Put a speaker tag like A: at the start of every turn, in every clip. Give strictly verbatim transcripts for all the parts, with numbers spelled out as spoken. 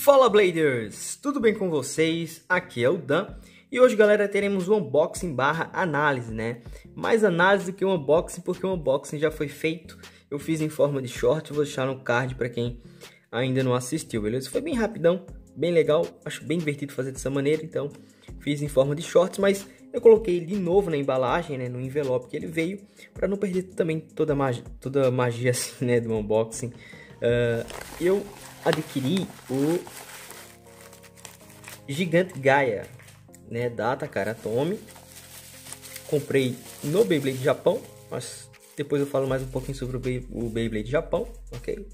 A: Fala Bladers, tudo bem com vocês? Aqui é o Dan e hoje, galera, teremos o unboxing barra análise, né? Mais análise do que um unboxing, porque o unboxing já foi feito. Eu fiz em forma de short, vou deixar no card para quem ainda não assistiu, beleza? Foi bem rapidão, bem legal, acho bem divertido fazer dessa maneira, então fiz em forma de shorts, mas eu coloquei ele de novo na embalagem, né, no envelope que ele veio, para não perder também toda a magia, toda a magia assim, né, do unboxing. Uh, eu adquiri o Gigante Gaia, né, da Takara Tomy. Comprei no Beyblade Japão, mas depois eu falo mais um pouquinho sobre o, Bey, o Beyblade Japão, ok?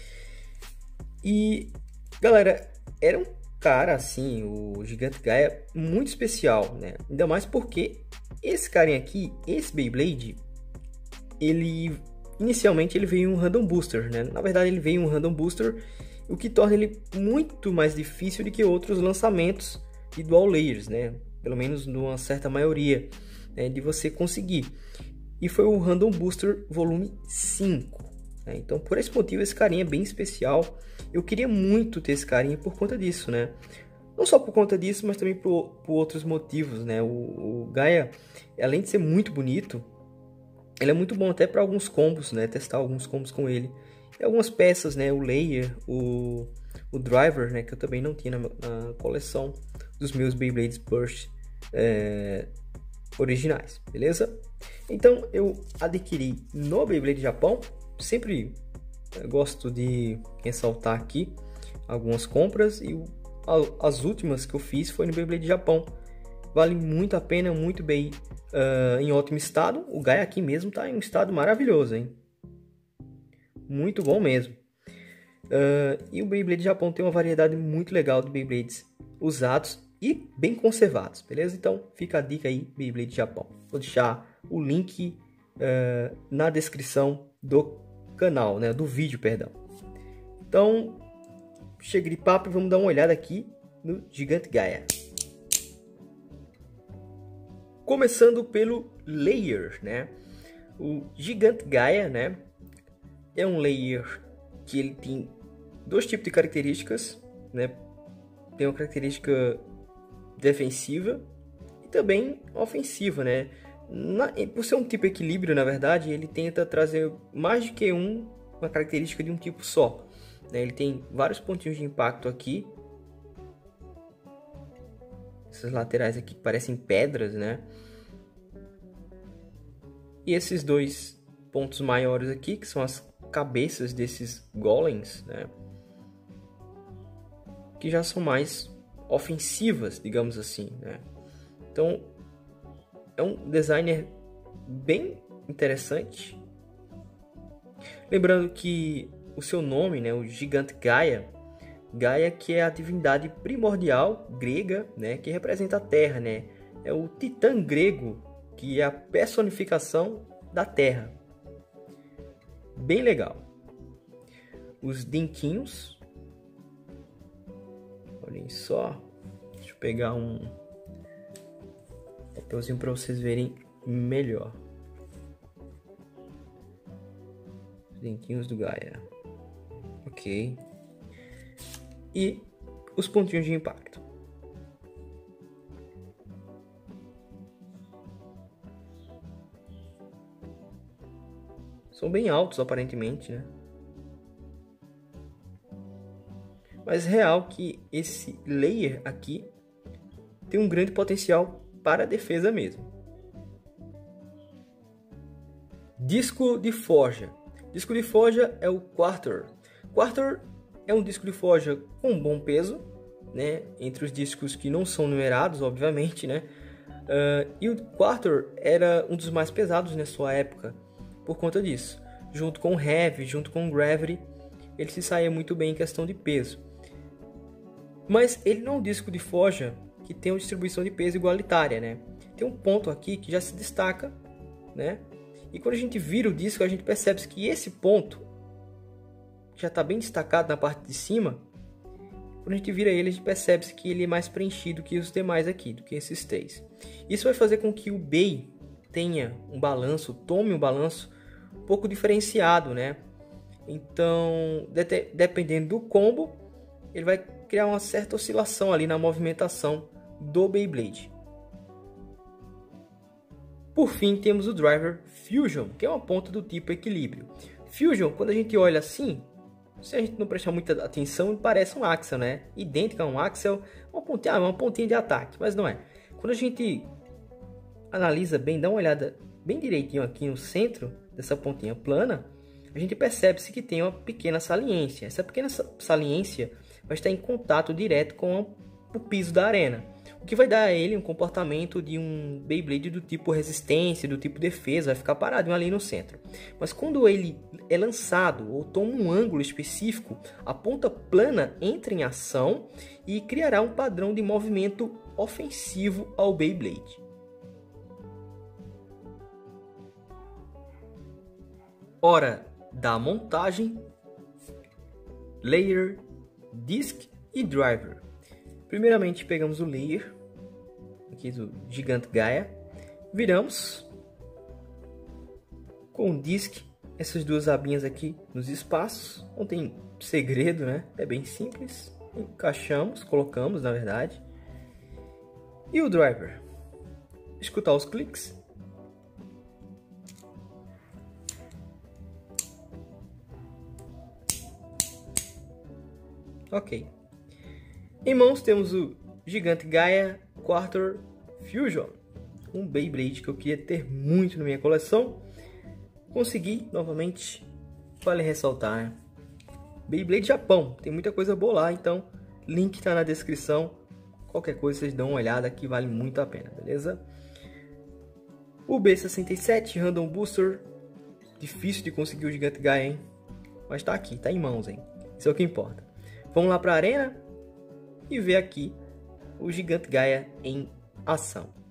A: E galera, era um cara assim, o Gigante Gaia, muito especial, né? Ainda mais porque esse carinha aqui, esse Beyblade, ele inicialmente ele veio em um Random Booster, né? Na verdade ele veio em um Random Booster, o que torna ele muito mais difícil do que outros lançamentos de Dual Layers, né? Pelo menos numa certa maioria, né, de você conseguir. E foi o Random Booster volume cinco, né? Então por esse motivo esse carinha é bem especial. Eu queria muito ter esse carinha por conta disso, né? Não só por conta disso, mas também por, por outros motivos, né? O, o Gaia, além de ser muito bonito, ele é muito bom até para alguns combos, né? Testar alguns combos com ele. E algumas peças, né? O Layer, o, o Driver, né? Que eu também não tinha na, na coleção dos meus Beyblades Burst é, originais, beleza? Então eu adquiri no Beyblade Japão. Sempre eu gosto de ressaltar aqui algumas compras, e o, a, as últimas que eu fiz foi no Beyblade Japão. Vale muito a pena, muito bem, uh, em ótimo estado. O Gaia aqui mesmo está em um estado maravilhoso, hein? Muito bom mesmo. Uh, e o Beyblade Japão tem uma variedade muito legal de Beyblades usados e bem conservados, beleza? Então fica a dica aí, Beyblade Japão. Vou deixar o link uh, na descrição do canal, né? Do vídeo, perdão. Então, chega de papo e vamos dar uma olhada aqui no Gigante Gaia. Começando pelo Layer, né? O Gigante Gaia, né? É um Layer que ele tem dois tipos de características, né? Tem uma característica defensiva e também ofensiva, né? Na, por ser um tipo equilíbrio, na verdade, ele tenta trazer mais do que um, uma característica de um tipo só, né? Ele tem vários pontinhos de impacto aqui. Essas laterais aqui parecem pedras, né? E esses dois pontos maiores aqui, que são as cabeças desses golems, né? Que já são mais ofensivas, digamos assim, né? Então, é um designer bem interessante. Lembrando que o seu nome, né, o Gigante Gaia, Gaia que é a divindade primordial grega, né, que representa a Terra, né? É o titã grego, que é a personificação da Terra. Bem legal. Os dinquinhos. Olhem só. Deixa eu pegar um papelzinho para vocês verem melhor. Os dinquinhos do Gaia. Ok. E os pontinhos de impacto. São bem altos, aparentemente, né? Mas real que esse Layer aqui tem um grande potencial para a defesa mesmo. Disco de forja. Disco de forja é o Quarter. Quarter é um disco de forja com bom peso, né? Entre os discos que não são numerados, obviamente, né? Uh, e o Quarter era um dos mais pesados na sua época. Por conta disso, junto com o Heavy, junto com o Gravity, ele se saía muito bem em questão de peso. Mas ele não é um disco de forja que tem uma distribuição de peso igualitária, né? Tem um ponto aqui que já se destaca, né? E quando a gente vira o disco, a gente percebe que esse ponto já está bem destacado na parte de cima. Quando a gente vira ele, a gente percebe que ele é mais preenchido que os demais aqui, do que esses três. Isso vai fazer com que o Bey tenha um balanço, tome um balanço um pouco diferenciado, né? Então, de dependendo do combo, ele vai criar uma certa oscilação ali na movimentação do Beyblade. Por fim, temos o Driver Fusion, que é uma ponta do tipo equilíbrio. Fusion, quando a gente olha assim, se a gente não prestar muita atenção, parece um Axel, né? Idêntico a um Axel, uma pontinha, uma pontinha de ataque, mas não é. Quando a gente analisa bem, dá uma olhada bem direitinho aqui no centro dessa pontinha plana, a gente percebe-se que tem uma pequena saliência. Essa pequena saliência vai estar em contato direto com o piso da arena, o que vai dar a ele um comportamento de um Beyblade do tipo resistência, do tipo defesa, vai ficar parado ali no centro. Mas quando ele é lançado ou toma um ângulo específico, a ponta plana entra em ação e criará um padrão de movimento ofensivo ao Beyblade. Hora da montagem, layer, disc e driver. Primeiramente pegamos o layer aqui do Gigante Gaia, viramos com o disc, essas duas abinhas aqui nos espaços, não tem segredo, né? É bem simples, encaixamos, colocamos na verdade, e o driver, escutar os cliques. Ok. Em mãos temos o Gigante Gaia Quarter Fusion, um Beyblade que eu queria ter muito na minha coleção. Consegui novamente, vale ressaltar, né? Beyblade Japão, tem muita coisa boa lá, então link está na descrição. Qualquer coisa vocês dão uma olhada que vale muito a pena, beleza? O B sessenta e sete Random Booster, difícil de conseguir o Gigante Gaia, hein? Mas tá aqui, tá em mãos, hein? Isso é o que importa. Vamos lá para a arena e ver aqui o Gigante Gaia em ação.